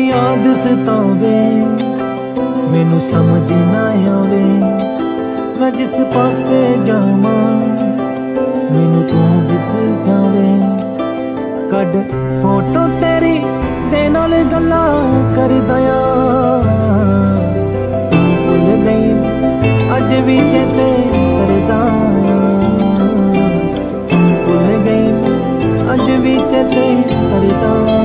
याद सतावे मैनू समझ ना आवे, मैं जिस पासे जावां मैनू तू दिस जावे। कड फोटो तेरी दे नाल गल्लां करदा आ, तू भुल गई अज भी चेते करदा आ, तू भुल गई अज भी चेते करदा आ।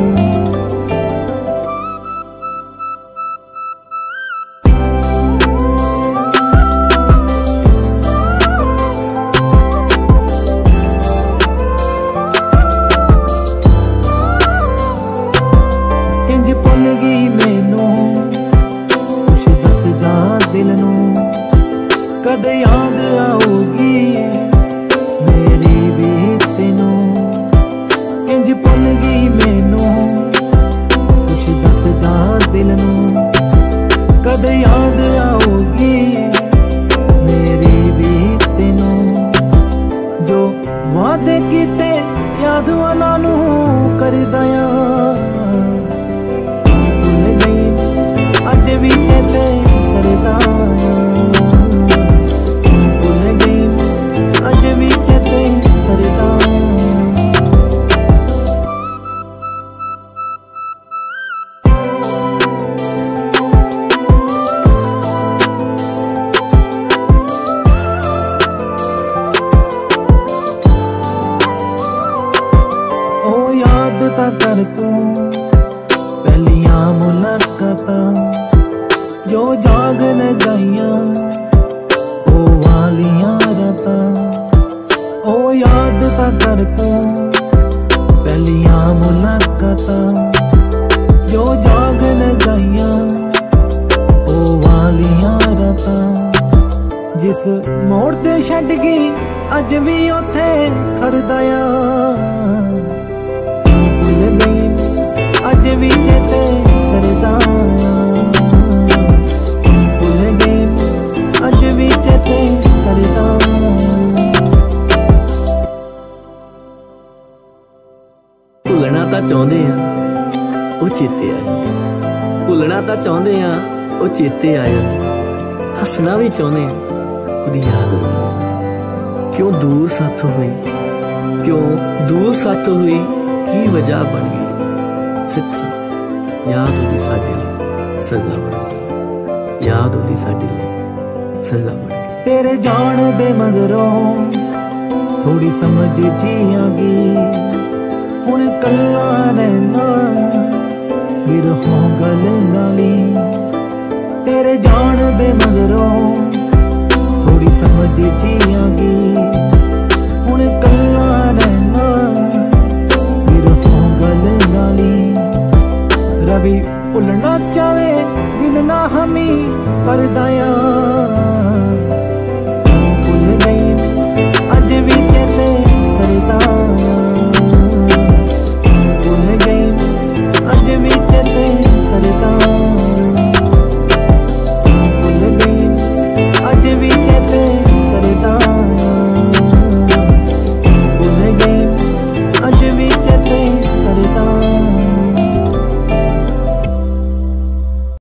भुल गई मैनू कुछ दस जा दिल नू, कद याद आऊगी मेरी भी तेनू। इंज भुल गई मैनू कुछ दस जा दिल नू, कद याद आऊगी मेरी भी तेनू। जो वादे कीते याद उन्हां नू करदा आ, अज भी चेते करदा आ, भुल गई अज भी चेते करदा आ। ओ याद तां कर तू पहलियां मुलाकातां जो जागन गाइयां ओ वालियां रातां। ओ याद तां कर तू पहलियां मुलाकातां जो जागन गाइयां ओ वालियां रातां। जिस मोड़ ते छड्ड गई अज भी उत्थे खड़दा आ, भुल गई अज भी चेते करदा आ, भुल गई अज भी चेते करदा आ। भुलना तां चाहुंदे आ ओ चेते आ जांदे, भुलना तां चाहुंदे आ ओ चेते आ जांदे, हसना भी चाहुंदे आ ओदी याद आ जांदी। क्यों दूर साथों हुई, क्यों दूर साथों हुई, की वजह बन गई सच्ची याद ओदी साडे लई सज़ा बन गई, याद ओदी साडे लई सज़ा बन गई। तेरे जान दे मगरों थोड़ी समझ जी आ गई, हुण कल्ला रहना बिरहों गल नाली। तेरे जान दे मगरों थोड़ी समझ जी आ गई, हुण कल्ला रहना बिरहों गल नाली। रवि भुलना चाहे दिल ना हमी परदा आ,